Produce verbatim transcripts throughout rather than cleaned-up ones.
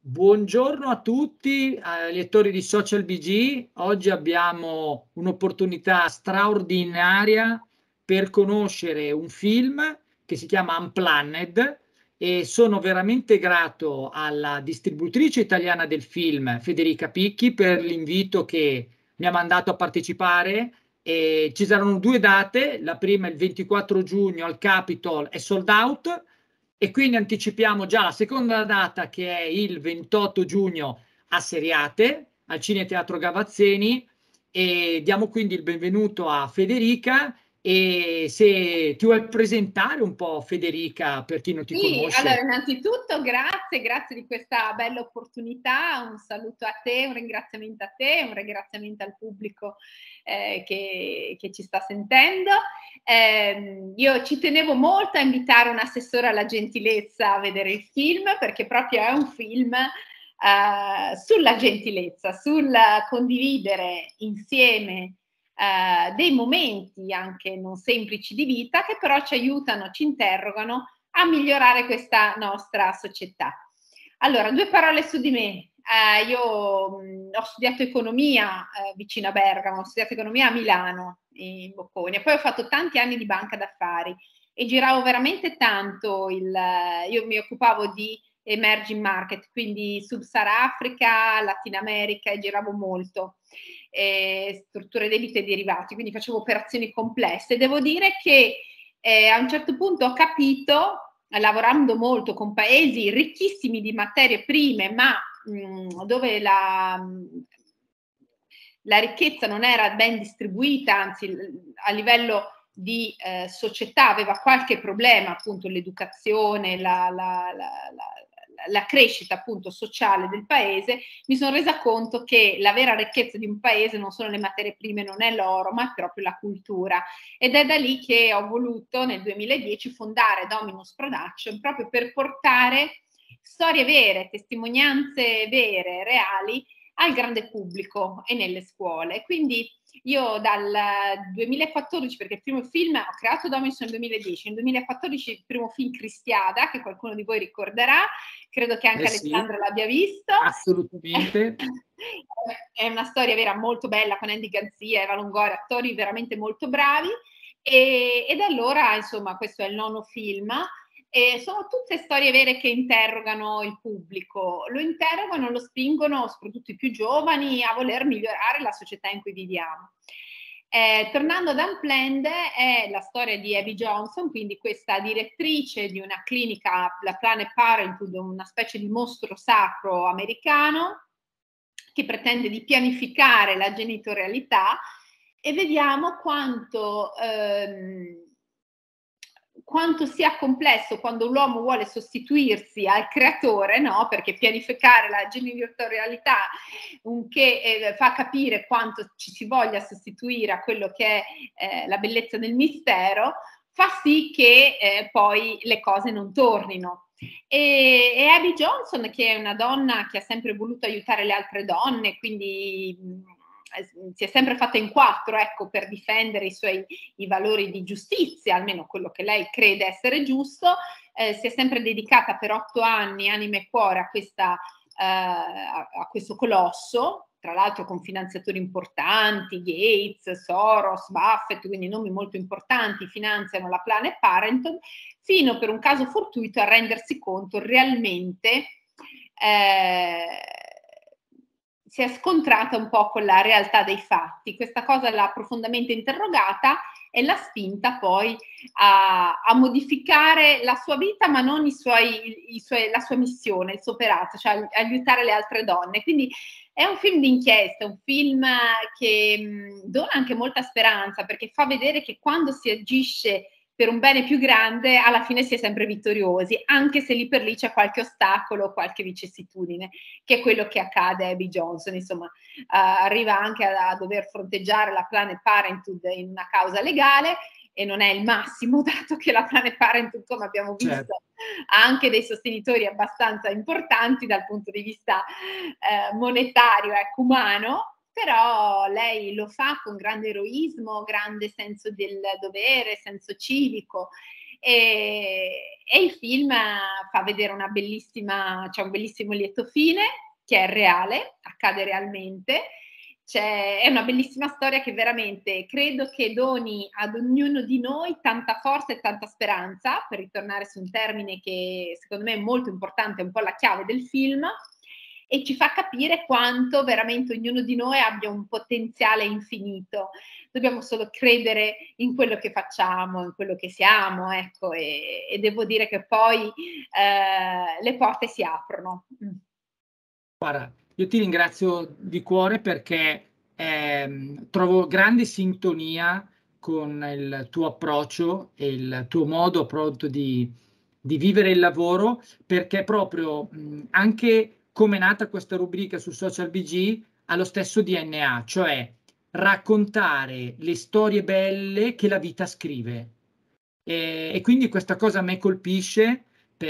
Buongiorno a tutti, eh, lettori di Social B G. Oggi abbiamo un'opportunità straordinaria per conoscere un film che si chiama Unplanned e sono veramente grato alla distributrice italiana del film, Federica Picchi, per l'invito che mi ha mandato a partecipare. E ci saranno due date, la prima è il ventiquattro giugno al Capitol, è sold out, e quindi anticipiamo già la seconda data che è il ventotto giugno a Seriate, al Cineteatro Gavazzeni, e diamo quindi il benvenuto a Federica. E se ti vuoi presentare un po', Federica, per chi non ti Sì, allora conosce. innanzitutto grazie, grazie di questa bella opportunità, un saluto a te, un ringraziamento a te, un ringraziamento al pubblico eh, che, che ci sta sentendo. Eh, io ci tenevo molto a invitare un assessore alla gentilezza a vedere il film, perché proprio è un film eh, sulla gentilezza, sul condividere insieme eh, dei momenti anche non semplici di vita, che però ci aiutano, ci interrogano a migliorare questa nostra società. Allora, due parole su di me. Eh, io mh, ho studiato economia eh, vicino a Bergamo, ho studiato economia a Milano, in Bocconi, e poi ho fatto tanti anni di banca d'affari e giravo veramente tanto. Il, io mi occupavo di emerging market, quindi Sub-Sahara Africa, Latina America, e giravo molto. Eh, strutture debite e derivati, quindi facevo operazioni complesse. Devo dire che eh, a un certo punto ho capito, lavorando molto con paesi ricchissimi di materie prime, ma mh, dove la, la ricchezza non era ben distribuita, anzi a livello di eh, società aveva qualche problema, appunto l'educazione, la, la, la, la la crescita appunto sociale del paese, mi sono resa conto che la vera ricchezza di un paese non sono le materie prime, non è l'oro, ma è proprio la cultura. Ed è da lì che ho voluto nel duemiladieci fondare Dominus Production, proprio per portare storie vere, testimonianze vere, reali al grande pubblico e nelle scuole. Quindi io dal duemilaquattordici, perché il primo film ho creato Dominus nel duemiladieci, nel duemilaquattordici il primo film Cristiada, che qualcuno di voi ricorderà, credo che anche Eh sì, Alessandro l'abbia visto. assolutamente. È una storia vera molto bella, con Andy Garzia, Eva Longoria, attori veramente molto bravi. E, ed allora, insomma, questo è il nono film. E sono tutte storie vere che interrogano il pubblico, lo interrogano, lo spingono, soprattutto i più giovani, a voler migliorare la società in cui viviamo. Eh, tornando ad Unplanned, è la storia di Abby Johnson, quindi questa direttrice di una clinica, la Planned Parenthood, una specie di mostro sacro americano, che pretende di pianificare la genitorialità, e vediamo quanto... Ehm, quanto sia complesso quando l'uomo vuole sostituirsi al creatore, no? Perché pianificare la genitorialità un che eh, fa capire quanto ci si voglia sostituire a quello che è eh, la bellezza del mistero, fa sì che eh, poi le cose non tornino. E, e Abby Johnson, che è una donna che ha sempre voluto aiutare le altre donne, quindi mh, si è sempre fatta in quattro, ecco, per difendere i suoi i valori di giustizia, almeno quello che lei crede essere giusto, eh, si è sempre dedicata per otto anni, anima e cuore, a, questa, eh, a, a questo colosso, tra l'altro con finanziatori importanti, Gates, Soros, Buffett, quindi nomi molto importanti, finanziano la Planned Parenthood, fino per un caso fortuito a rendersi conto realmente eh, si è scontrata un po' con la realtà dei fatti. Questa cosa l'ha profondamente interrogata e l'ha spinta poi a, a modificare la sua vita, ma non i suoi, i suoi, la sua missione, il suo operato, cioè aiutare le altre donne. Quindi è un film d'inchiesta, un film che mh, dona anche molta speranza, perché fa vedere che quando si agisce per un bene più grande, alla fine si è sempre vittoriosi, anche se lì per lì c'è qualche ostacolo, qualche vicissitudine, che è quello che accade a Abby Johnson. Insomma, uh, arriva anche a, a dover fronteggiare la Planned Parenthood in una causa legale, e non è il massimo, dato che la Planned Parenthood, come abbiamo visto, certo, ha anche dei sostenitori abbastanza importanti dal punto di vista eh, monetario, ecco, umano. Però lei lo fa con grande eroismo, grande senso del dovere, senso civico, e, e il film fa vedere una bellissima, c'è un bellissimo lieto fine, che è reale, accade realmente. C'è, è una bellissima storia che veramente credo che doni ad ognuno di noi tanta forza e tanta speranza, per ritornare su un termine che secondo me è molto importante, è un po' la chiave del film, e ci fa capire quanto veramente ognuno di noi abbia un potenziale infinito. Dobbiamo solo credere in quello che facciamo, in quello che siamo, ecco, e, e devo dire che poi eh, le porte si aprono. Guarda, io ti ringrazio di cuore perché ehm, trovo grande sintonia con il tuo approccio e il tuo modo appunto di, di vivere il lavoro, perché proprio mh, anche come è nata questa rubrica su Social B G ha lo stesso D N A, cioè raccontare le storie belle che la vita scrive. E, e quindi questa cosa a me colpisce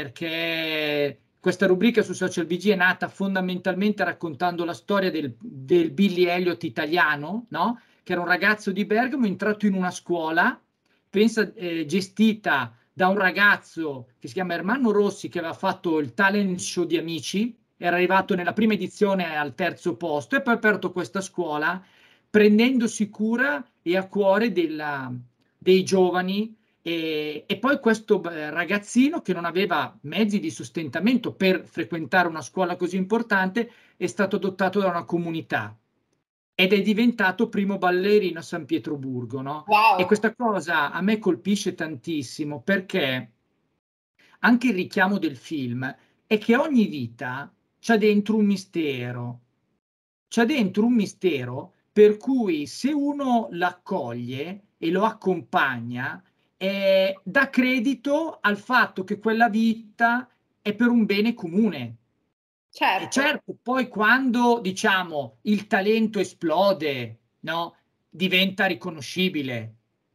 perché questa rubrica su Social B G è nata fondamentalmente raccontando la storia del, del Billy Elliot italiano, no? Che era un ragazzo di Bergamo entrato in una scuola, pensa, eh, gestita da un ragazzo che si chiama Ermanno Rossi, che aveva fatto il talent show di Amici, era arrivato nella prima edizione al terzo posto e poi ha aperto questa scuola prendendosi cura e a cuore della, dei giovani. E, e poi questo eh, ragazzino che non aveva mezzi di sostentamento per frequentare una scuola così importante è stato adottato da una comunità ed è diventato primo ballerino a San Pietroburgo, no? E Wow. questa cosa a me colpisce tantissimo perché anche il richiamo del film è che ogni vita c'ha dentro un mistero, c'è dentro un mistero per cui se uno l'accoglie e lo accompagna, eh, dà credito al fatto che quella vita è per un bene comune. E Certo. certo, poi quando diciamo il talento esplode, no, diventa riconoscibile,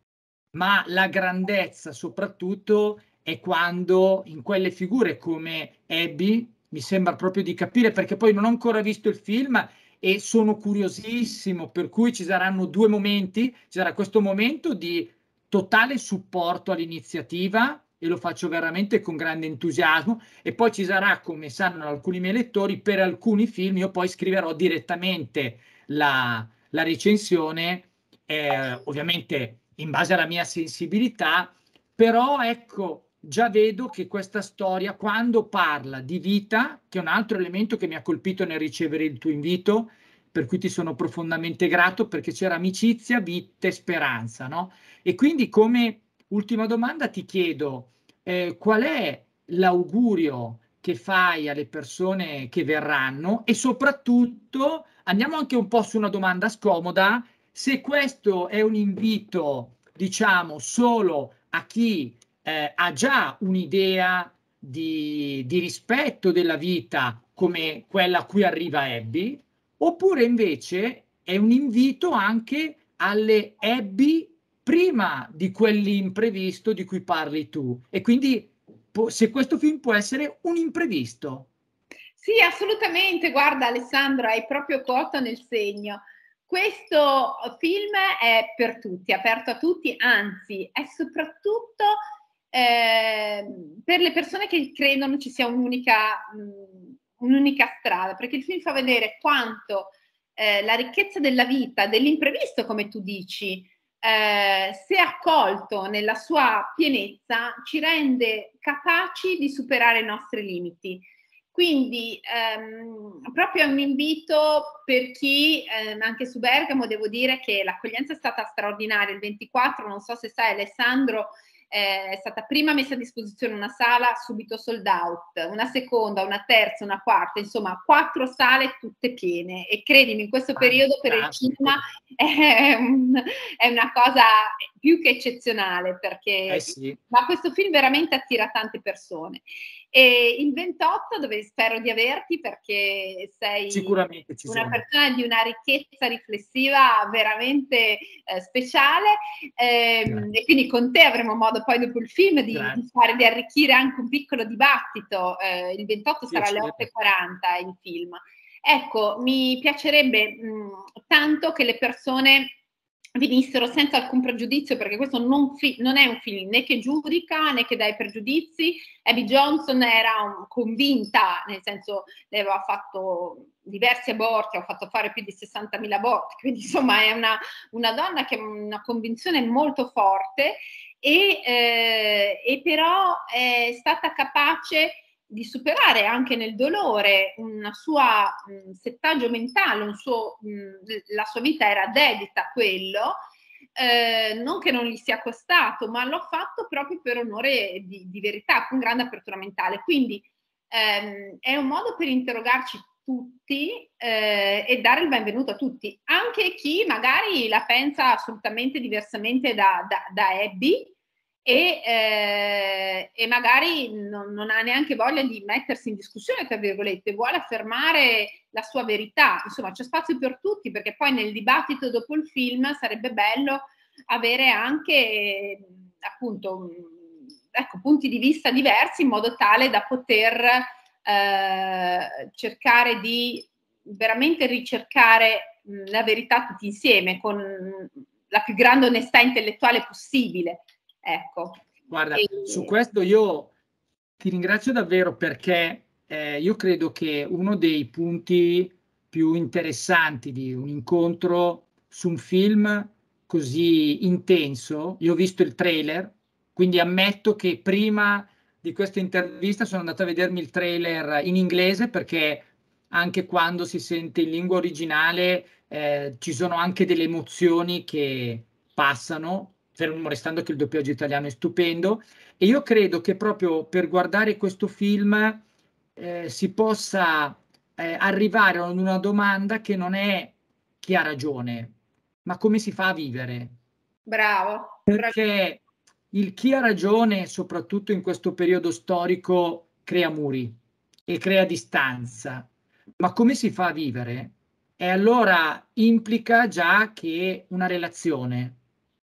ma la grandezza soprattutto è quando in quelle figure come Abby, mi sembra proprio di capire, perché poi non ho ancora visto il film e sono curiosissimo, per cui ci saranno due momenti, ci sarà questo momento di totale supporto all'iniziativa e lo faccio veramente con grande entusiasmo e poi ci sarà, come sanno alcuni miei lettori, per alcuni film io poi scriverò direttamente la, la recensione, eh, ovviamente in base alla mia sensibilità, però ecco, già vedo che questa storia, quando parla di vita, che è un altro elemento che mi ha colpito nel ricevere il tuo invito, per cui ti sono profondamente grato, perché c'era amicizia, vita e speranza, no? E quindi come ultima domanda ti chiedo, eh, qual è l'augurio che fai alle persone che verranno e soprattutto andiamo anche un po' su una domanda scomoda, se questo è un invito, diciamo, solo a chi eh, ha già un'idea di, di rispetto della vita come quella a cui arriva Abby, oppure invece è un invito anche alle Abby prima di quell'imprevisto di cui parli tu. E quindi po- se questo film può essere un imprevisto. Sì, assolutamente. Guarda, Alessandro, hai proprio colto nel segno. Questo film è per tutti, è aperto a tutti, anzi, è soprattutto eh, per le persone che credono ci sia un'unica, mh, un'unica strada, perché il film fa vedere quanto eh, la ricchezza della vita, dell'imprevisto, come tu dici, eh, se accolto nella sua pienezza, ci rende capaci di superare i nostri limiti. Quindi ehm, proprio un invito per chi, ehm, anche su Bergamo devo dire che l'accoglienza è stata straordinaria, il ventiquattro, non so se sai Alessandro, eh, è stata prima messa a disposizione una sala subito sold out, una seconda, una terza, una quarta, insomma quattro sale tutte piene e credimi in questo periodo per il cinema è, un, è una cosa più che eccezionale perché Eh sì. ma questo film veramente attira tante persone. E il ventotto, dove spero di averti perché sei Sicuramente ci una sono. persona di una ricchezza riflessiva veramente eh, speciale ehm, e quindi con te avremo modo poi dopo il film di, di fare, di arricchire anche un piccolo dibattito. Eh, il ventotto sarà alle otto e quaranta il film. Ecco, mi piacerebbe mh, tanto che le persone venissero senza alcun pregiudizio, perché questo non, fi- non è un film né che giudica né che dà i pregiudizi. Abby Johnson era un, convinta, nel senso, lei aveva fatto diversi aborti, ha fatto fare più di sessantamila aborti, quindi insomma è una, una donna che ha una convinzione molto forte, e, eh, e però è stata capace di superare anche nel dolore una sua mh, settaggio mentale, un suo, mh, la sua vita era dedita a quello, eh, non che non gli sia costato, ma l'ho fatto proprio per onore di, di verità, con grande apertura mentale. Quindi ehm, è un modo per interrogarci tutti eh, e dare il benvenuto a tutti, anche chi magari la pensa assolutamente diversamente da, da, da Abby, e, eh, e magari non, non ha neanche voglia di mettersi in discussione, tra virgolette, vuole affermare la sua verità. Insomma, c'è spazio per tutti, perché poi nel dibattito dopo il film sarebbe bello avere anche appunto ecco, punti di vista diversi, in modo tale da poter eh, cercare di veramente ricercare la verità tutti insieme, con la più grande onestà intellettuale possibile. Ecco. Guarda, e... su questo io ti ringrazio davvero, perché eh, io credo che uno dei punti più interessanti di un incontro su un film così intenso, io ho visto il trailer, quindi ammetto che prima di questa intervista sono andato a vedermi il trailer in inglese, perché anche quando si sente in lingua originale eh, ci sono anche delle emozioni che passano, fermo restando che il doppiaggio italiano è stupendo. E io credo che proprio per guardare questo film eh, si possa eh, arrivare ad una domanda che non è chi ha ragione, ma come si fa a vivere. Bravo, bravo. Perché il chi ha ragione, soprattutto in questo periodo storico, crea muri e crea distanza. Ma come si fa a vivere? E allora implica già che una relazione.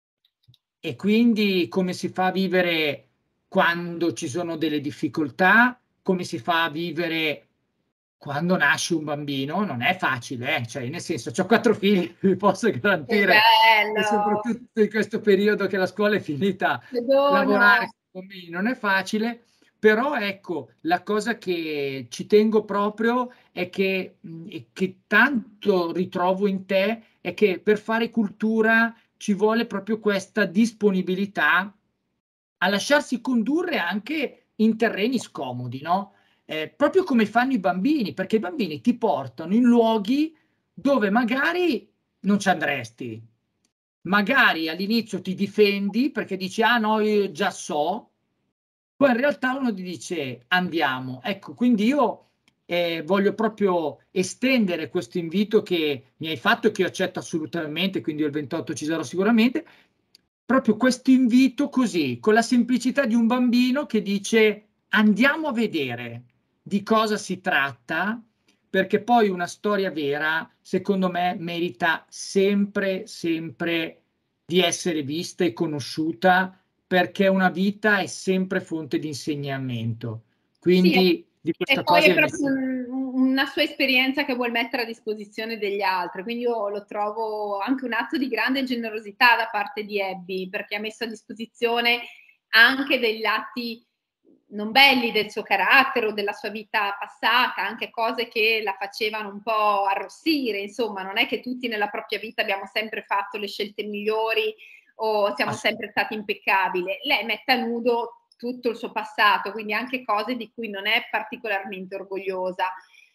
E quindi come si fa a vivere quando ci sono delle difficoltà, come si fa a vivere quando nasce un bambino. Non è facile, eh? Cioè, nel senso, ho quattro figli, vi posso Che garantire, e bello! soprattutto in questo periodo che la scuola è finita, Che dono! lavorare con bambini non è facile. Però ecco, la cosa che ci tengo proprio è che, mh, e che tanto ritrovo in te, è che per fare cultura ci vuole proprio questa disponibilità a lasciarsi condurre anche in terreni scomodi, no? Eh, proprio come fanno i bambini, perché i bambini ti portano in luoghi dove magari non ci andresti. Magari all'inizio ti difendi perché dici, ah no, io già so, poi in realtà uno ti dice andiamo. Ecco, quindi io eh, voglio proprio estendere questo invito che mi hai fatto e che io accetto assolutamente, quindi io il ventotto ci sarò sicuramente, proprio questo invito così, con la semplicità di un bambino che dice andiamo a vedere di cosa si tratta, perché poi una storia vera, secondo me, merita sempre, sempre di essere vista e conosciuta, perché una vita è sempre fonte di insegnamento. Sì, Quindi di e questa poi cosa è io ne proprio un- una sua esperienza che vuol mettere a disposizione degli altri, quindi io lo trovo anche un atto di grande generosità da parte di Abby, perché ha messo a disposizione anche dei lati non belli del suo carattere o della sua vita passata, anche cose che la facevano un po' arrossire. Insomma, non è che tutti nella propria vita abbiamo sempre fatto le scelte migliori o siamo sempre stati impeccabili. Lei mette a nudo tutto il suo passato, quindi anche cose di cui non è particolarmente orgogliosa.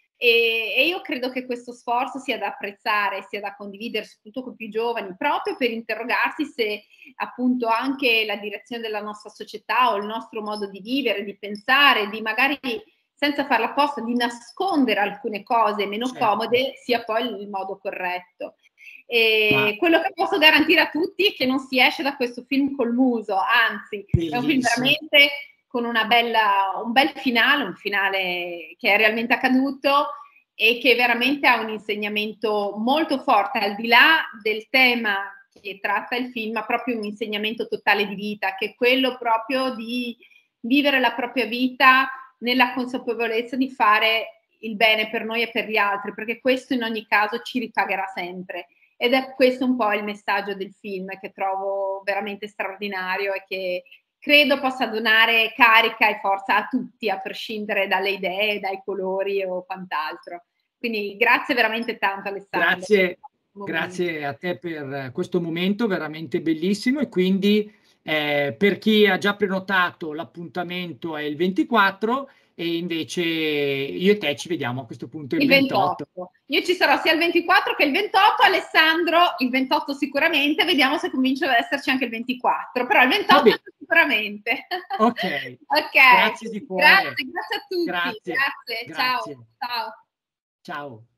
E, e io credo che questo sforzo sia da apprezzare, sia da condividere, soprattutto con i più giovani, proprio per interrogarsi se appunto anche la direzione della nostra società o il nostro modo di vivere, di pensare, di magari senza farla apposta, di nascondere alcune cose meno certo. comode, sia poi il modo corretto. E Ma quello che posso garantire a tutti è che non si esce da questo film col muso, anzi, è un film bellissimo. veramente con una bella, un bel finale, un finale che è realmente accaduto e che veramente ha un insegnamento molto forte, al di là del tema che tratta il film, ha proprio un insegnamento totale di vita, che è quello proprio di vivere la propria vita nella consapevolezza di fare il bene per noi e per gli altri, perché questo in ogni caso ci ripagherà sempre. ed è questo un po' il messaggio del film, che trovo veramente straordinario e che credo possa donare carica e forza a tutti, a prescindere dalle idee, dai colori o quant'altro. Quindi grazie veramente tanto, Alessandro. Grazie, grazie a te per questo momento veramente bellissimo, e quindi eh, per chi ha già prenotato l'appuntamento è il ventiquattro, e invece io e te ci vediamo a questo punto il, il ventotto. ventotto. Io ci sarò sia il ventiquattro che il ventotto, Alessandro il ventotto sicuramente, vediamo se comincio ad esserci anche il ventiquattro, però il ventotto sicuramente. Ok, ok, grazie di cuore. grazie, grazie a tutti, Grazie, grazie, grazie. ciao, ciao. Ciao.